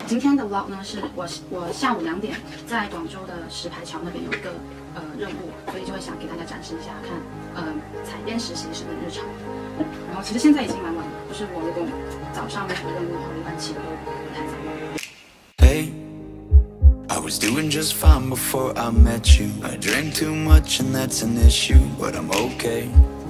今天的 vlog 呢，是我下午2点在广州的石牌桥那边有一个任务，所以就会想给大家展示一下，看采编实习生的日常。然后其实现在已经蛮晚了，就是我如果早上没什么任务的话，一般起的都不太早。 Hey, I was doing just fine before I met you. I drank too much and that's an issue, but I'm okay.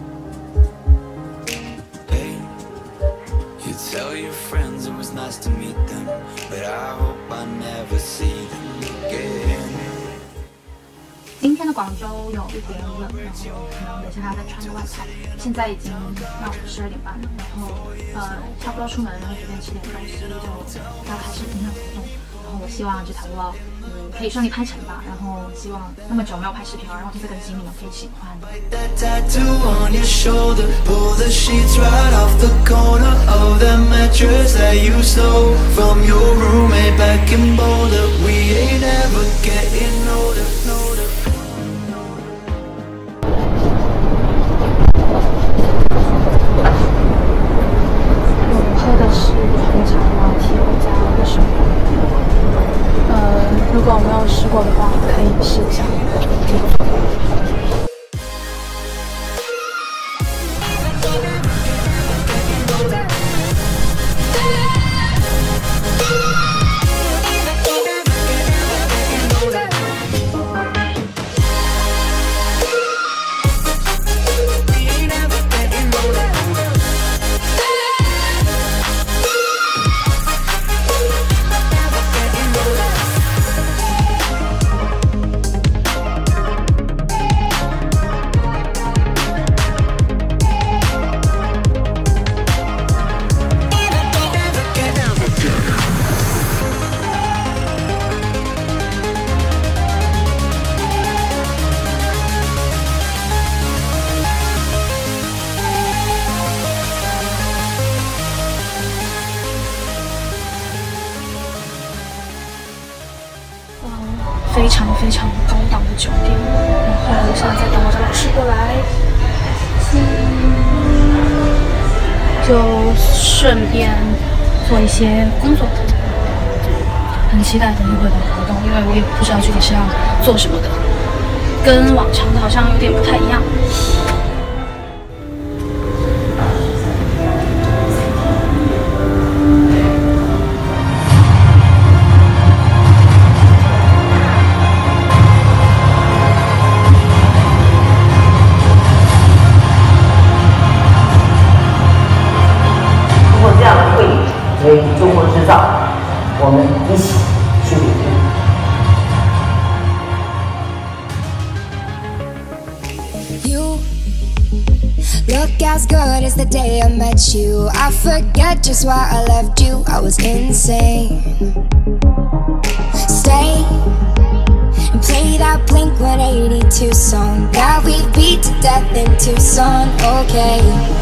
Tell your friends it was nice to meet them, but I hope I never see them again. 今天的广州有一点冷，然后可能等一下还要再穿个外套。现在已经要12点半了，然后差不多出门，然后随便吃点东西就要开始今天的活动。然后我希望这条 vlog 可以顺利拍成吧，然后希望那么久没有拍视频了，然后这次更新你们可以喜欢。 That tattoo on your shoulder, pull the sheets right off the corner of that mattress that you stole from your roommate back in Boulder. We ain't ever getting older. 我喝的是红茶拿铁加热水。如果没有试过的话，可以试一下。非常非常高档的酒店，然后我现在在等我的老师过来，就顺便做一些工作，很期待等一会儿的活动，因为我也不知道具体是要做什么的，跟往常的好像有点不太一样。 为中国制造，我们一起去努力。 You look as good as the day I met you. I forget just why I left you. I was insane. Stay and play that Blink-182 song that we beat to death in Tucson. Okay.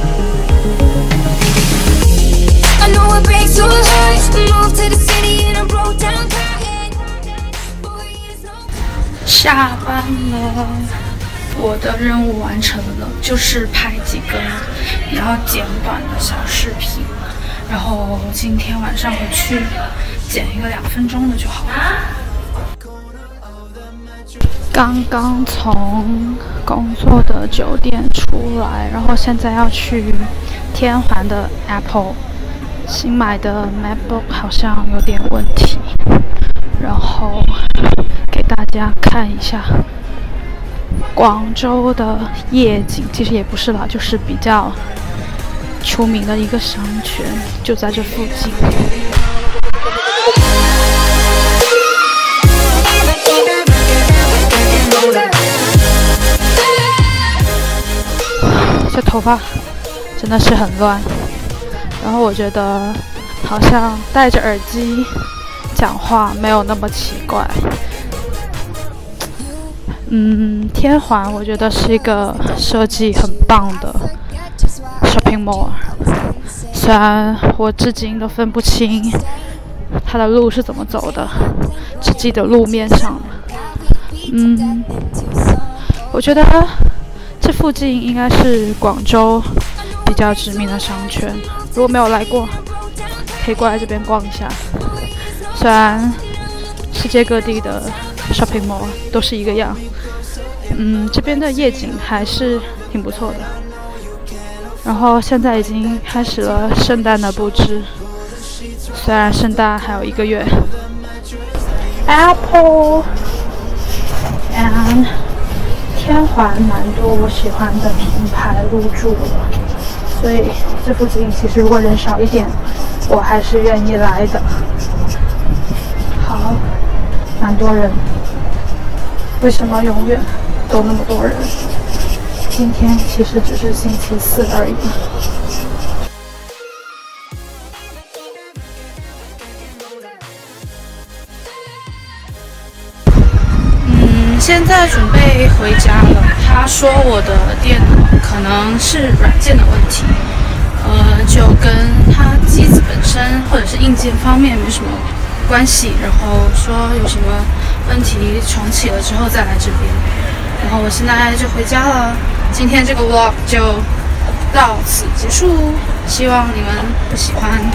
I know it breaks your heart. Move to the city and I broke down crying. Boy, there's no. 下班了，我的任务完成了，就是拍几个比较简短的小视频，然后今天晚上回去剪一个2分钟的就好了。刚刚从工作的酒店出来，然后现在要去天环的 Apple。新买的 MacBook 好像有点问题，然后给大家看一下广州的夜景。其实也不是啦，就是比较出名的一个商圈，就在这附近。这头发真的是很乱。然后我觉得好像戴着耳机讲话没有那么奇怪。天环我觉得是一个设计很棒的 shopping mall， 虽然我至今都分不清它的路是怎么走的，只记得路面上的。我觉得这附近应该是广州比较知名的商圈，如果没有来过，可以过来这边逛一下。 虽然世界各地的 shopping mall 都是一个样，这边的夜景还是挺不错的。然后现在已经开始了圣诞的布置，虽然圣诞还有1个月。Apple and 天环蛮多我喜欢的品牌入驻了，所以这附近其实如果人少一点，我还是愿意来的。好，蛮多人，为什么永远都那么多人？今天其实只是星期4而已。现在准备回家了。他说我的电脑可能是软件的问题，就跟他机子本身或者是硬件方面没什么关系。然后说有什么问题重启了之后再来这边。然后我现在就回家了。今天这个 vlog 就到此结束，希望你们会喜欢。